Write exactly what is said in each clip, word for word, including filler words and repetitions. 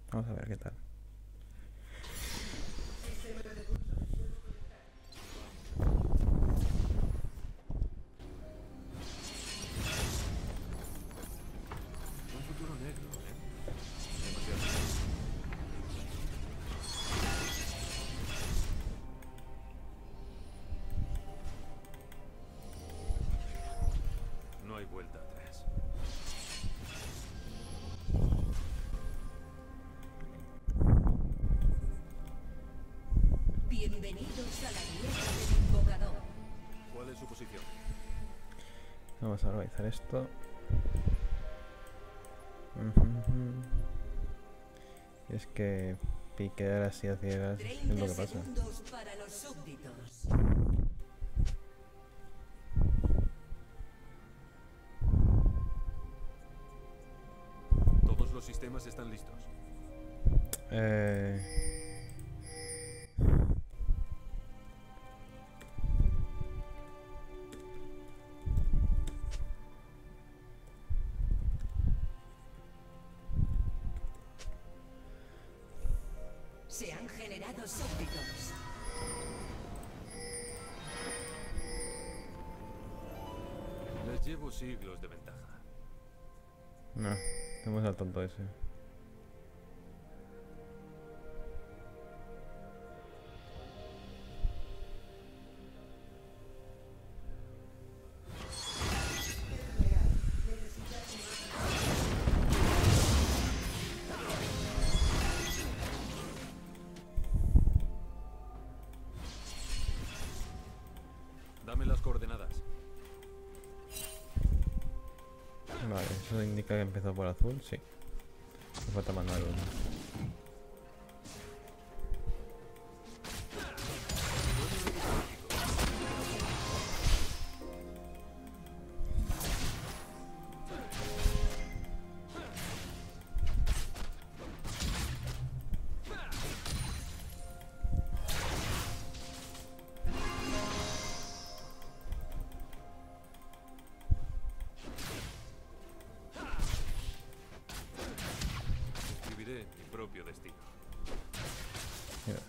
Vamos a ver qué tal. Un futuro negro, ¿eh? Demasiado. No hay vuelta atrás. Bienvenidos a la tierra del invocador. ¿Cuál es su posición? Vamos a organizar esto. Ujujú. Es que piquear así a ciegas es lo treinta que pasa. segundos para los súbditos. Todos los sistemas están listos. Eh... Se han generado súbditos. Les llevo siglos de ventaja. No, tenemos al tonto ese. Dame las coordenadas. Vale, eso indica que empezó por azul, sí. Me falta manual uno. Escribiré mi propio destino. Mira.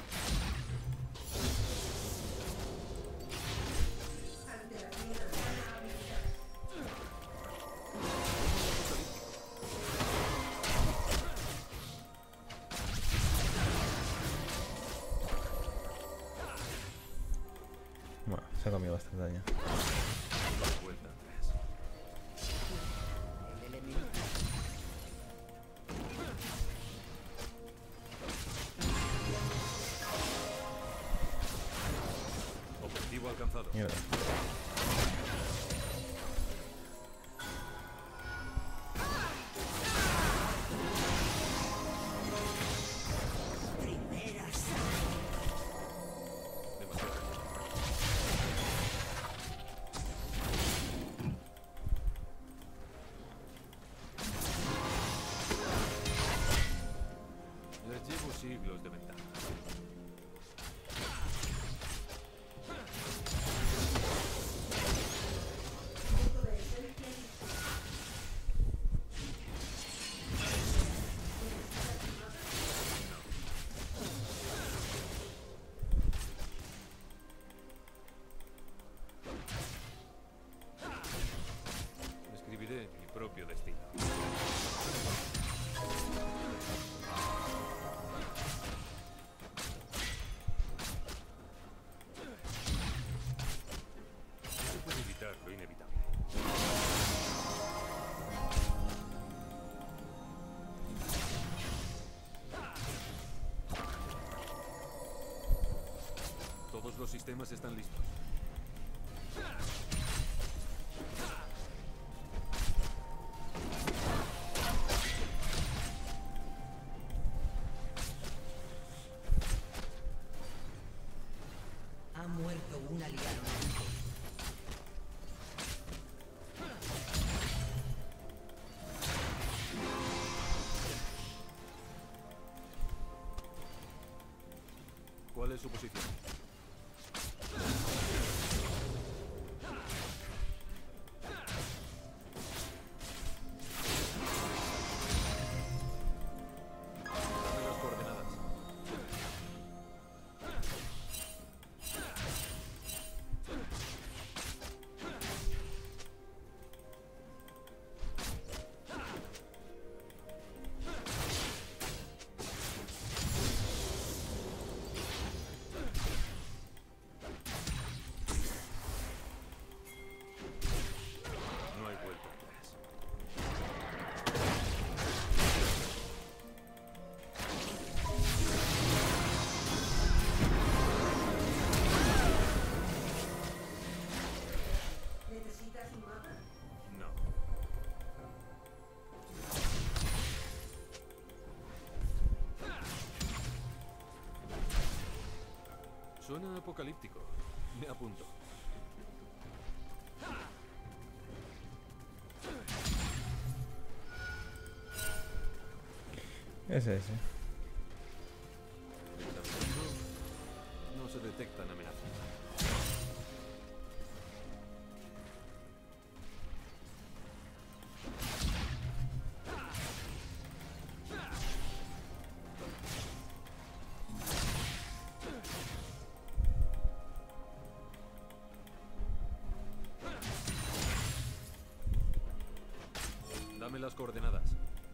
Bueno, se ha comido bastante daño. No hay vuelta atrás. El elemento. Objetivo alcanzado. Mierda. Primera sangre. Demasiado. Les llevo siglos de ventaja. Escribiré mi propio destino. No se puede evitar lo inevitable. Todos los sistemas están listos. Ha muerto un aliado. ¿Cuál es su posición? Suena apocalíptico. Me apunto. Es ese. No se detectan amenazas. Dame las coordenadas.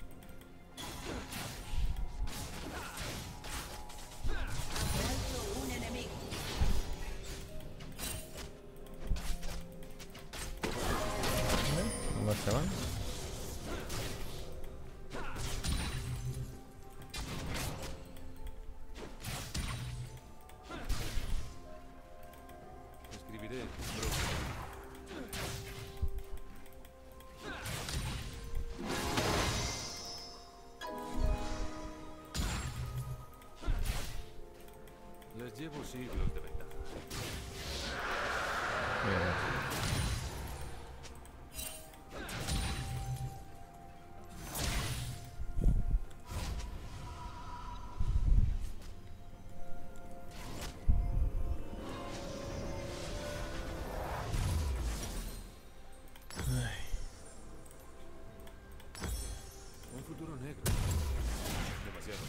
Muerto un enemigo. ¿Cómo se van? Escribiré. Les llevo siglos de ventaja. Bien. Un futuro negro. Demasiado.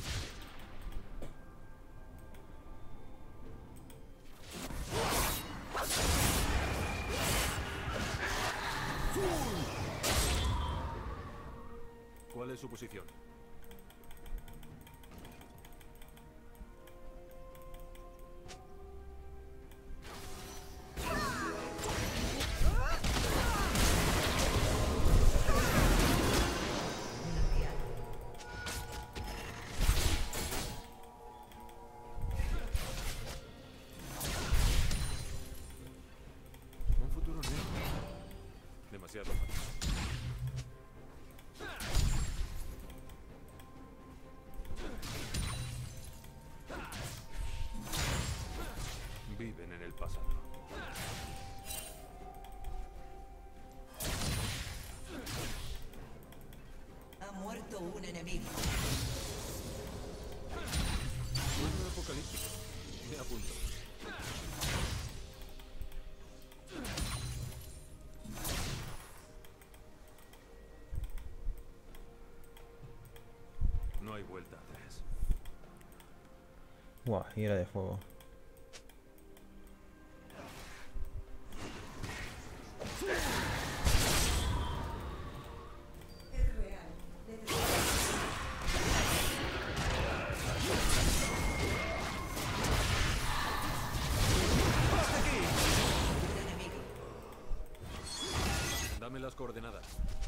¿Cuál es su posición? Un aliado. Un futuro negro. Demasiado. Viven en el pasado. Ha muerto un enemigo. Suena apocalíptico. Me apunto. No hay vuelta atrás. Buah, ira de fuego. Un enemigo. Dame las coordenadas.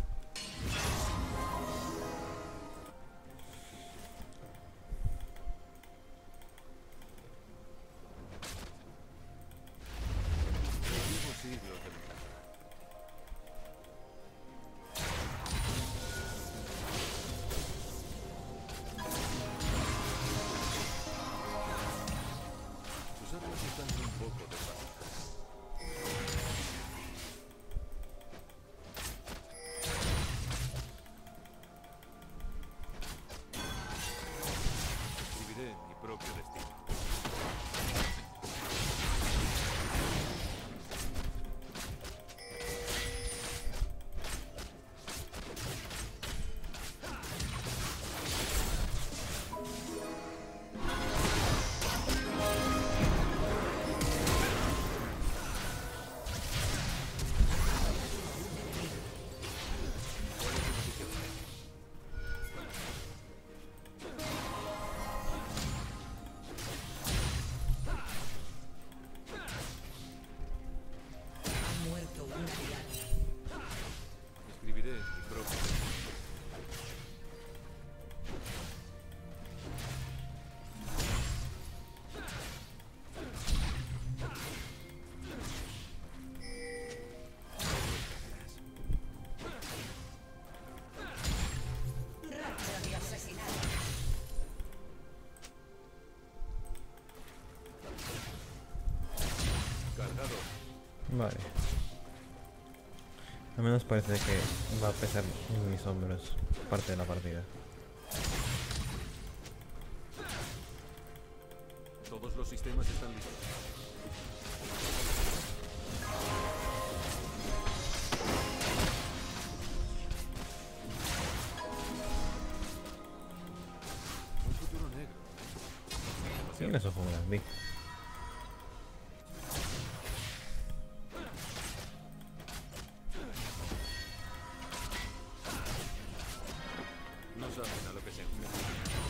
Llevo siglos de ventaja. Sus armas están un poco desfasadas. Vale. Al menos parece que va a pesar en mis hombros parte de la partida. Todos los sistemas están listos. Un futuro negro. ¿Quién eso fue un vi? No saben a lo que se enfrentan.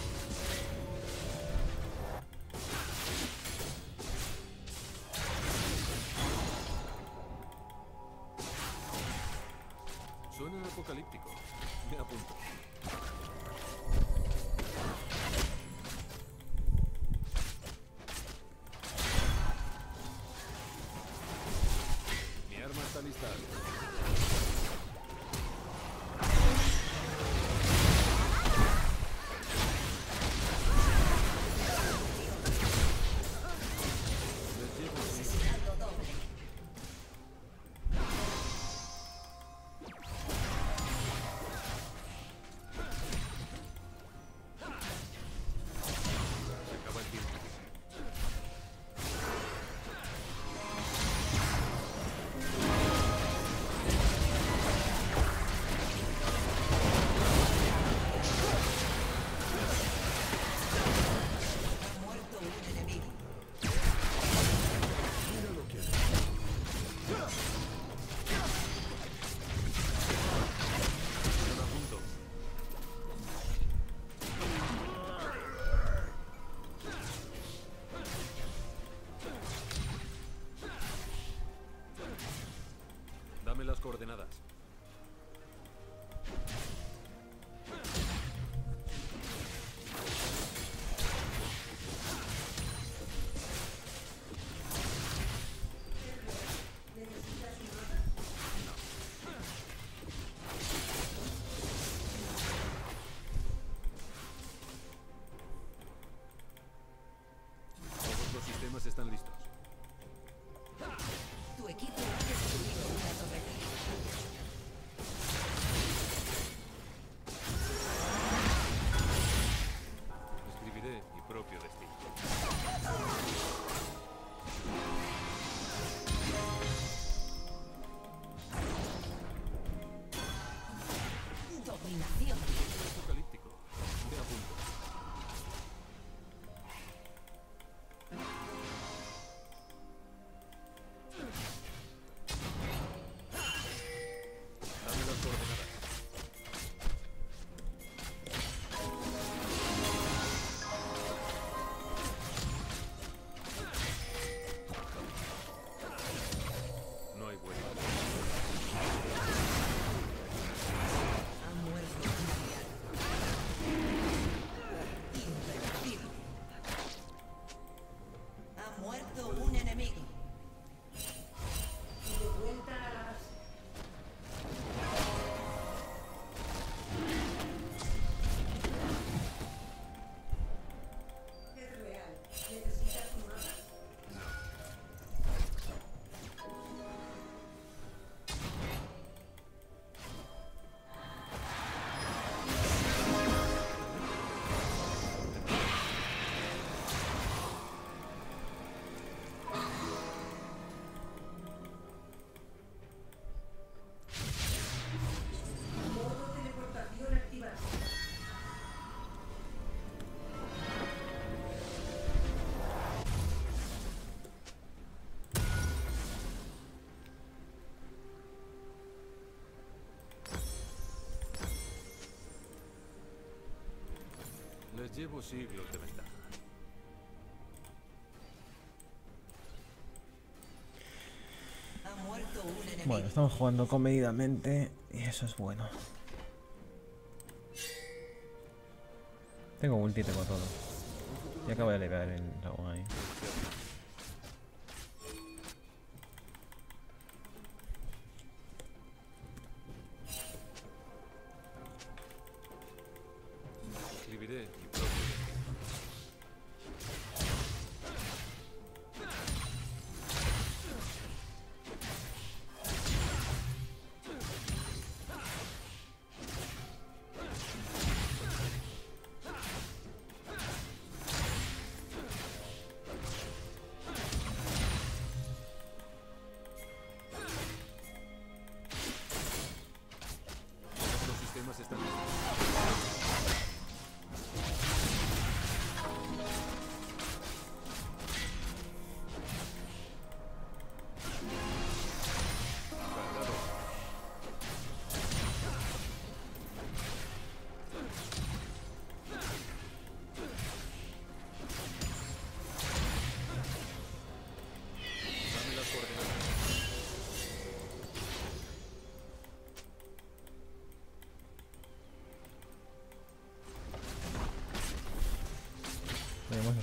Suena apocalíptico. Me apunto. Mi arma está lista. Les llevo Asesinato doble. Se acaba el tiempo. Ha muerto un enemigo. Míralo quién. Todo junto. Dame las coordenadas. Todos los sistemas están listos. Tu equipo ha destruido una torreta. Escribiré mi propio destino. Dominación. Apocalíptico. Me apunto. Dame las coordenadas. No hay vuelta. Ha muerto un aliado. Invencible. Ha muerto un enemigo. De vuelta a la base. Es real. ¿Necesitas un mapa? Modo teleportación activado. Les llevo siglos de ventaja. Ha muerto un enemigo. Bueno, estamos jugando comedidamente y eso es bueno. Tengo ulti, tengo todo. Y acabo de levear el dragón ahí. Escribiré mi propio destino.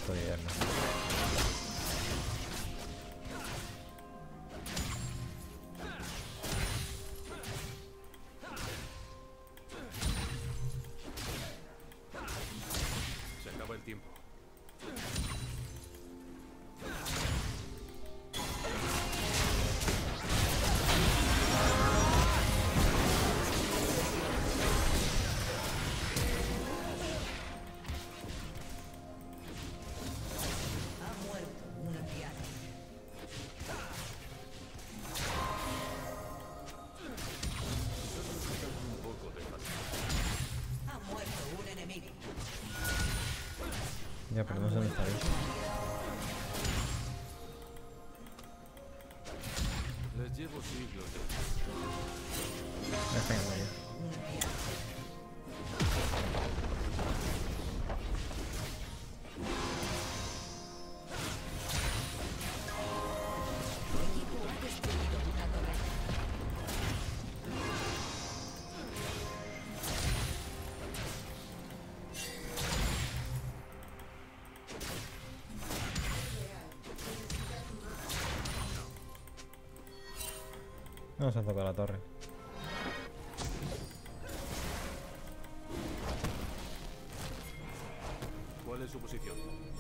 puto hierro. Se acaba el tiempo. Ha muerto un enviado. Solo necesitan un poco de paciencia. Ha muerto un enemigo. Ya, pero no sé dónde estaréis. Les llevo siglos de... Ya está en medio. Un enviado. Tu equipo ha destruido una torreta. No se ha tocado la torre. ¿Cuál es su posición?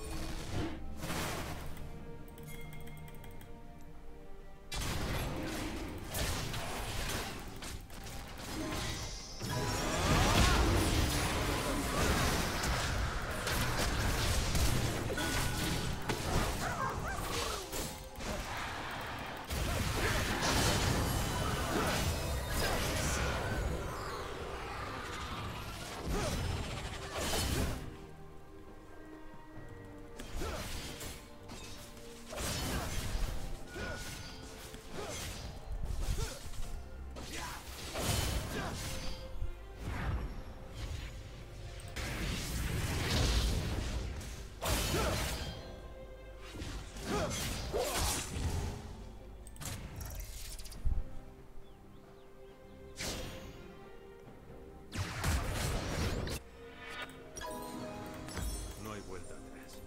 No hay vuelta atrás.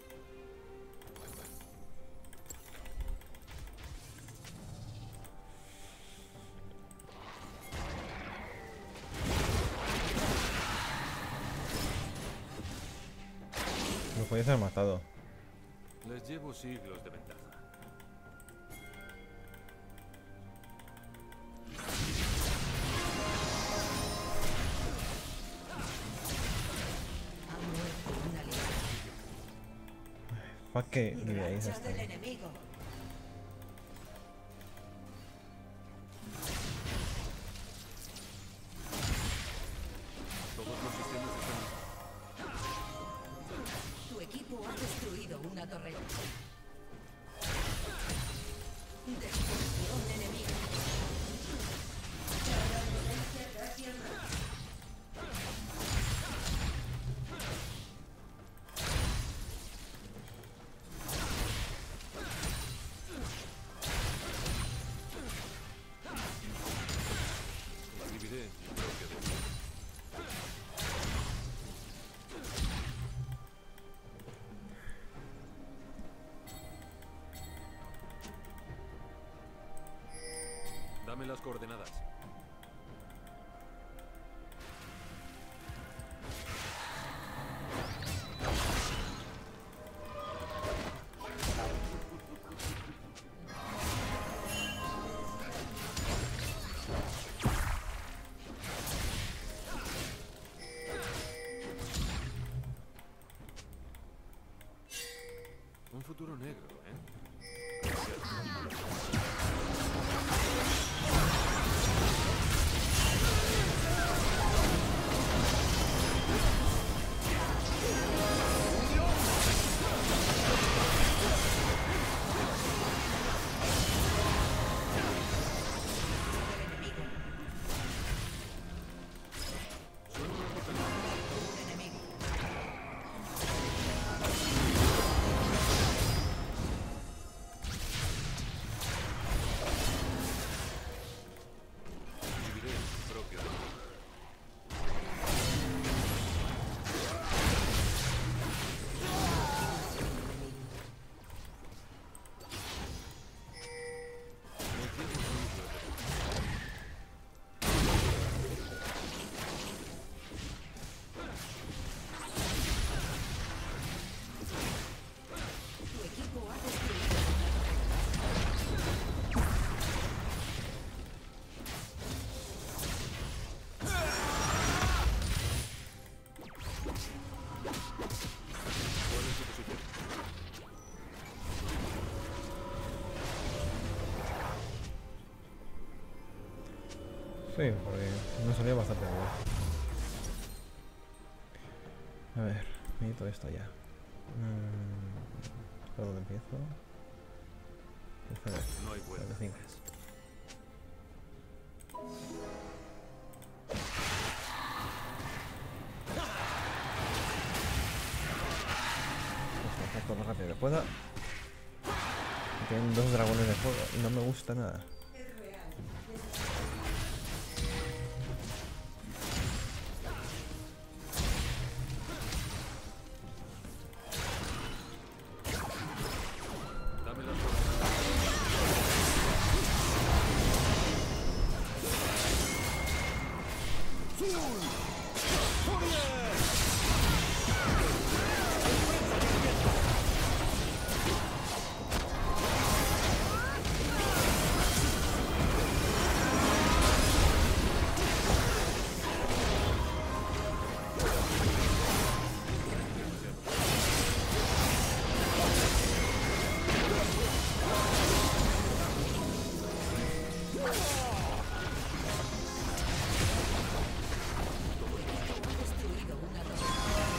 Lo podías haber matado. Les llevo siglos de ventaja. Ha muerto un aliado. Fuck que vivíais Rachas hasta del ahí. enemigo. Todos los sistemas están... Tu equipo ha destruido una torreta. Destrucción enemiga. Escribiré mi propio destino. Dame las coordenadas. Un futuro negro, ¿eh? Sí, porque no salió bastante bien. A ver, necesito esto ya. Mm, ¿por dónde empiezo? Espera, No hay vuelta cinco. atrás. Esto lo más rápido que pueda. Tienen dos dragones de fuego y no me gusta nada. Dame las coordenadas. Destruido una torre.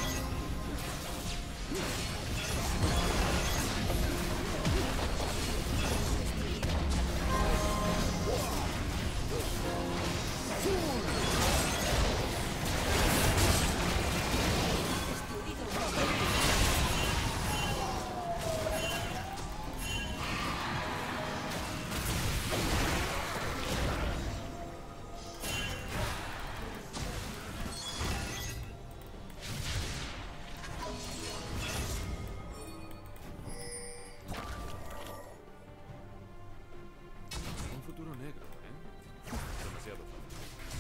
Destruido una torre. Un futuro negro, ¿eh? Demasiado fácil.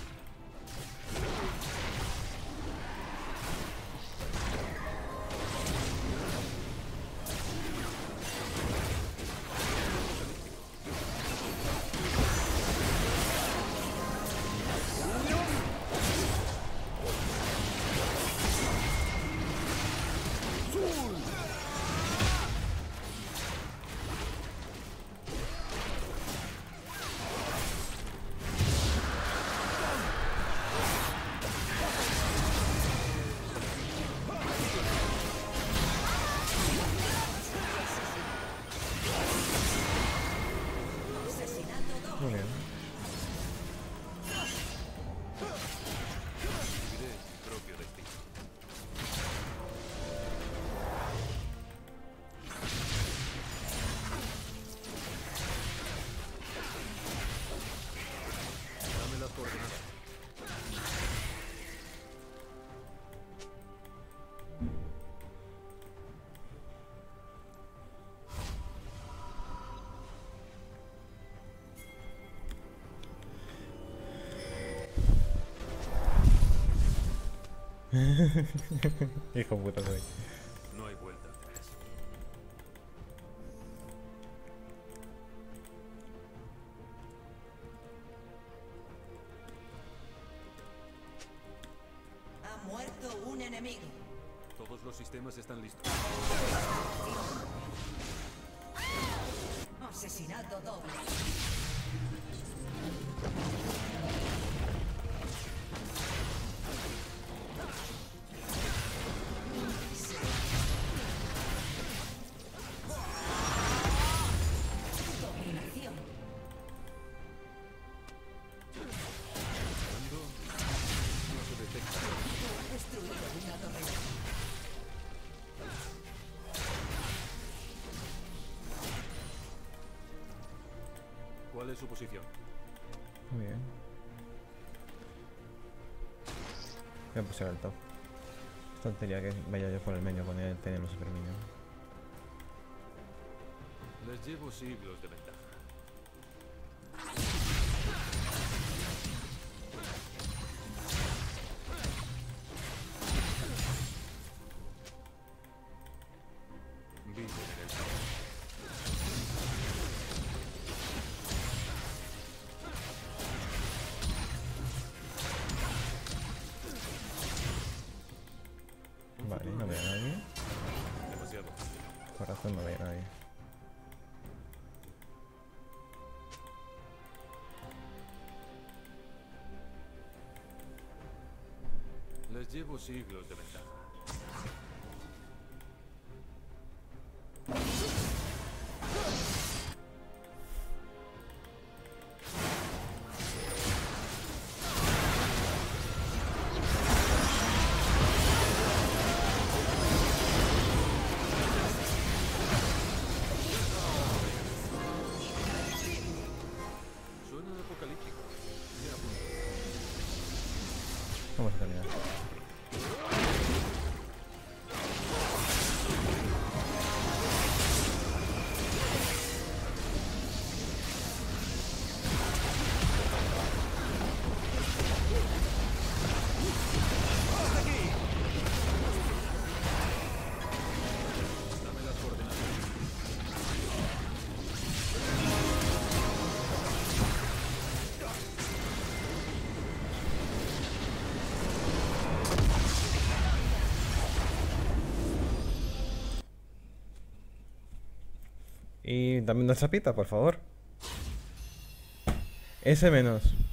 Asesinato doble. Muy bien. Viviré mi propio destino. Dame las coordenadas. Hijo puta soy. No hay vuelta atrás. Ha muerto un enemigo. Todos los sistemas están listos. Asesinato doble. Dominación. Cuando no se detecta. Ha destruido una torre. ¿Cuál es su posición? Muy bien. Voy a pusar el top. Es tontería que vaya yo por el medio cuando ya tenemos super minion. Les llevo siglos de ventaja. Viven en el campo. Un Vale, futuro no veo a negro. nadie. Demasiado fácil. Corazón no veo a nadie. Llevo siglos de ventaja. Suena apocalíptico. Me apunto. Vamos a terminar. Dame las coordenadas. Y dame una chapita, por favor. Ese menos.